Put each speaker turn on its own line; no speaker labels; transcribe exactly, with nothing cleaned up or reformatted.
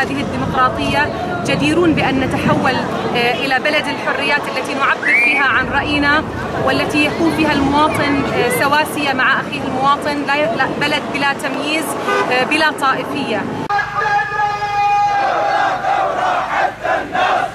هذه الديمقراطية جديرون بأن نتحول إلى بلد الحريات التي نعبر فيها عن رأينا، والتي يكون فيها المواطن سواسية مع أخيه المواطن، لا بلد بلا تمييز بلا طائفية.